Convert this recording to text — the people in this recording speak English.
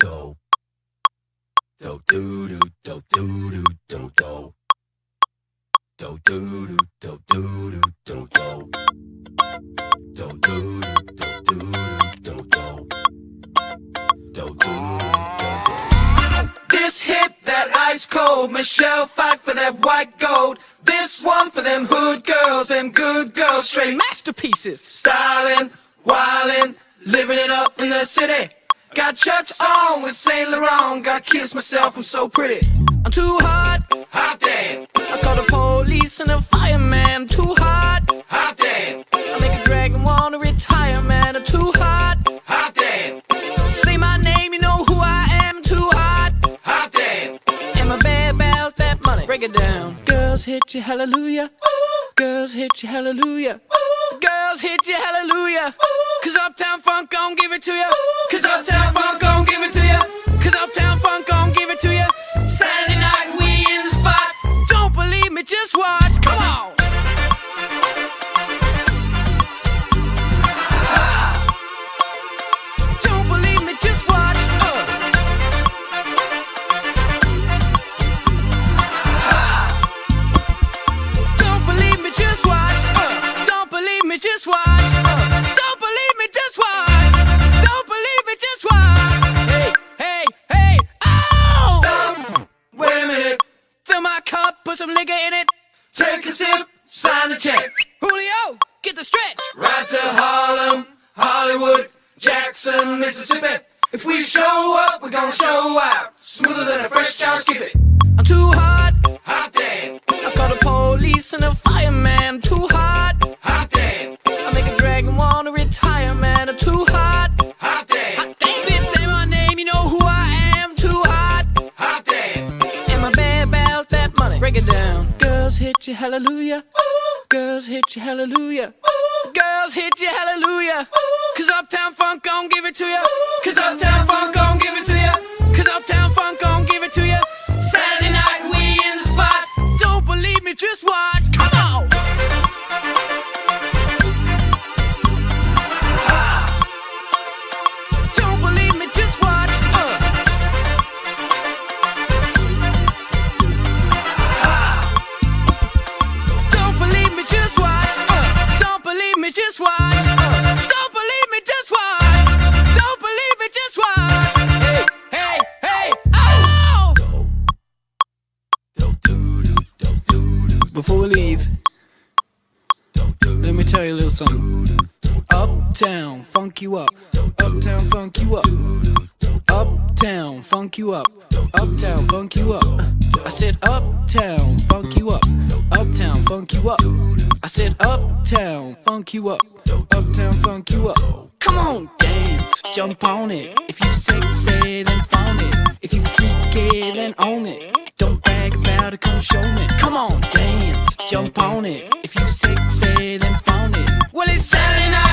go. Do do do do do do do do. Do do do do do do do do. Do do do do do do. Do do do. This hit that ice cold, Michelle fight for that white gold. This one for them hood girls, them good girls, straight masterpieces. Stylin', wildin', living it up in the city. Got Chuck's on with Saint Laurent. Got kiss myself, I'm so pretty. I'm too hot, hot damn. I call the police and the fireman. I'm too hot, hot damn. I make a dragon wanna retire, man. I'm too hot, hot damn. Say my name, you know who I am. Too hot, hot damn. And my bad about that money. Break it down. Girls hit you, hallelujah. Girls hit you, hallelujah. Girls hit you, hallelujah. Cause Uptown Funk gon' give it to you. Cause Uptown Funk gon' give it to you. Cause Uptown Funk gon' give it to you. Saturday night, we in the spot. Don't believe me, just watch. Come on. Don't believe me, just watch. Don't believe me, just watch. Don't believe me, just watch. Don't believe me, just watch. Don't believe me, just watch. Hey, hey, hey, oh! Stop, wait a minute. Fill my cup, put some liquor in it. Take a sip, sign the check. Julio, get the stretch. Right to Harlem, Hollywood, Jackson, Mississippi. If we show up, we're gonna show out. Smoother than a fresh jar, skip it. I'm too hot, hot damn. I call the police and the fireman. I'm too hot, hot damn. I make a dragon wanna retire, man. I'm too hot, hot damn. Hot damn. Bitch, say my name, you know who I am. Too hot, hot damn. And my bad about that money. Break it down. Girls hit you, hallelujah. Girls hit you, hallelujah. Girls hit you, hallelujah. Cause Uptown Funk gon' give it to you. Cause Uptown Funk gon' give it to you. Cause Uptown Funk gon' give it to you. Saturday night, we in the spot. Don't believe me, just watch. Come on. Don't believe me, just watch. Don't believe me, just watch. Don't believe me, just watch. Don't believe me, just watch. Don't believe me, just watch. Hey, hey, hey, oh! Before we leave, let me tell you a little something. Uptown, funk you up. Uptown, funk you up. Uptown, funk you up. Uptown, funk you up. I said Uptown, funk you up. Uptown, funk you up. I said Uptown, funk you up. Uptown, funk you up. Come on, dance, jump on it. If you say, then phone it. If you freaky, then own it. Don't brag about it, come show me. Come on, dance, jump on it. If you say, then phone it. Well, it's Saturday night.